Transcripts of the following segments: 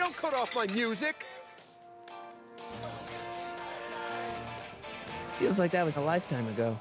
Don't cut off my music! Feels like that was a lifetime ago.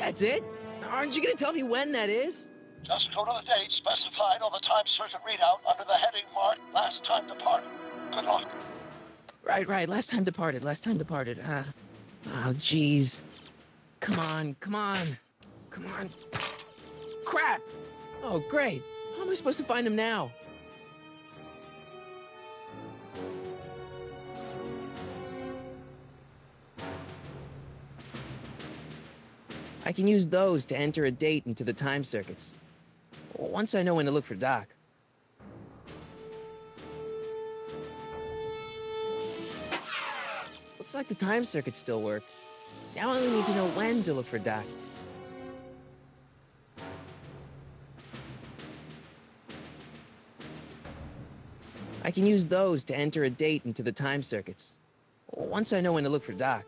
That's it? Aren't you gonna tell me when that is? Just go to the date specified on the time circuit readout under the heading marked Last Time Departed. Good luck. Right. Last time departed. Oh, jeez. Come on. Crap! Oh, great. How am I supposed to find him now? I can use those to enter a date into the time circuits. Once I know when to look for Doc. Looks like the time circuits still work. Now I only need to know when to look for Doc. I can use those to enter a date into the time circuits. Once I know when to look for Doc.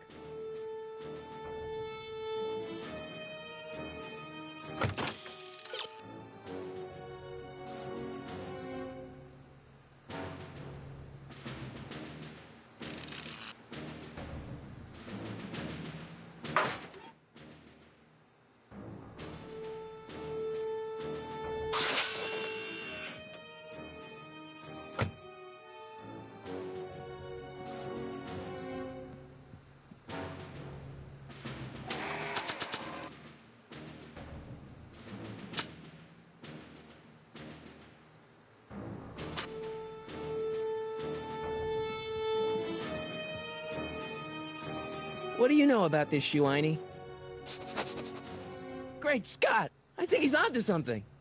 What do you know about this, Shuaini? Great Scott! I think he's onto something.